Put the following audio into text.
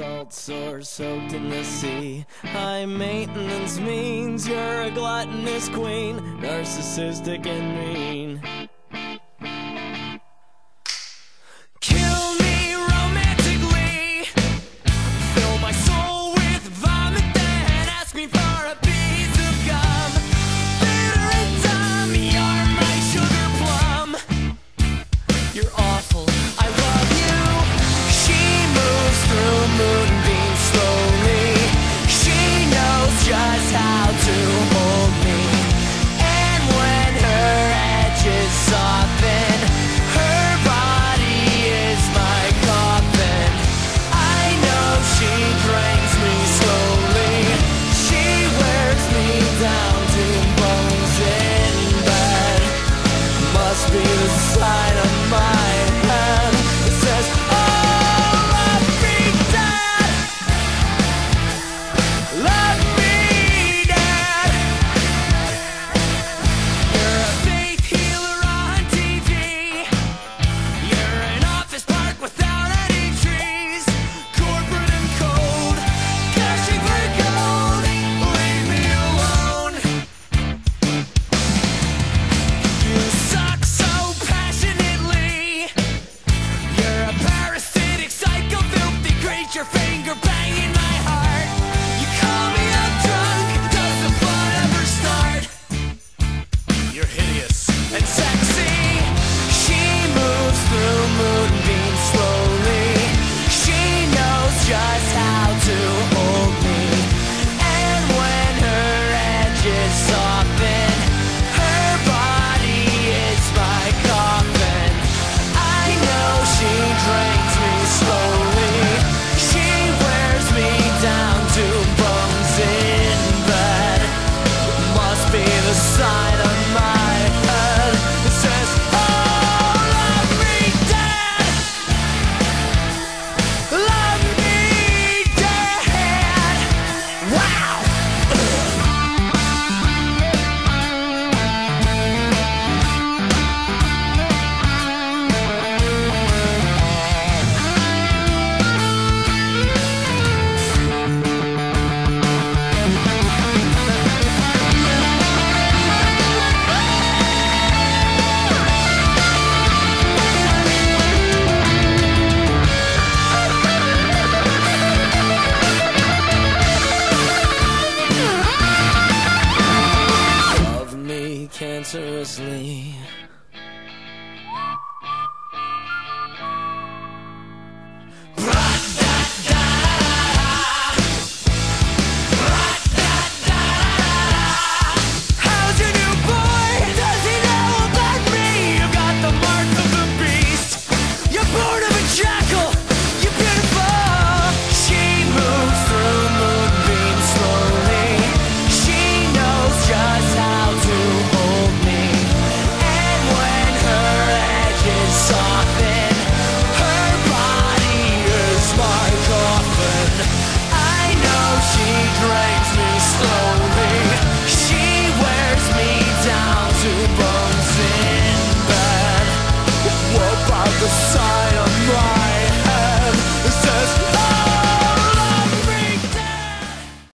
salt sore soaked in the sea. High maintenance means you're a gluttonous queen, narcissistic and mean. Kill me romantically, fill my soul with vomit, then ask me for a piece of gum. Bitter in time, you're my sugar plum. You're awful, I love you. She moves through moonbeams slowly. She knows just how to hold me. And when her edges soften, her body is my coffin. I know she drains me slowly. She wears me down to bones in bed. Must be the sign of my head that says, oh, love me dead. Love me dead. You're a faith healer on TV. You're an office park without any trees. Corporate and cold, cashing for gold. Leave me alone. You suck so passionately. You're a parasitic, psycho, filthy creature, finger banging my heart. You call me up drunk, does the fun ever start? You're hideous and sexy. She moves through moonbeams slowly. She knows just how to hold me. And when her edges soften, her body is my coffin. I know she drains me slowly. She wears me down to bones in bed. Must be the sign of my head that says, oh, love me dead. Love me dead. Wow. Love me cancerously.